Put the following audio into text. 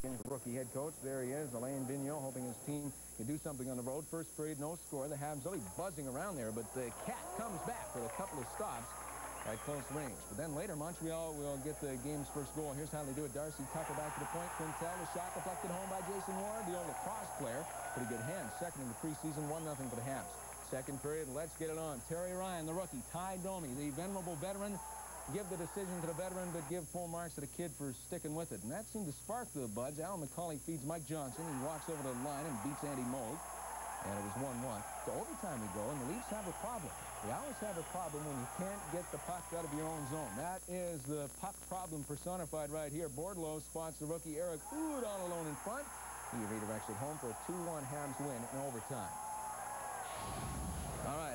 Rookie head coach, there he is, Alain Vigneault, hoping his team can do something on the road. First period, no score. The Habs really buzzing around there, but the Cat comes back with a couple of stops at close range. But then later, Montreal will get the game's first goal. Here's how they do it. Darcy Tucker back to the point. Quintel, the shot deflected home by Jason Ward, the old lacrosse player. Pretty good hand. Second in the preseason, 1-0 for the Habs. Second period, let's get it on. Terry Ryan, the rookie. Ty Domi, the venerable veteran. Give the decision to the veteran, but give full marks to the kid for sticking with it. And that seemed to spark the buds. Alan McCauley feeds Mike Johnson. He walks over to the line and beats Andy Moog. And it was 1-1. To overtime we go, and the Leafs have a problem. They always have a problem when you can't get the puck out of your own zone. That is the puck problem personified right here. Bordeleau spots the rookie Eric Hood all alone in front. He redirects it home for a 2-1 Habs win in overtime. All right.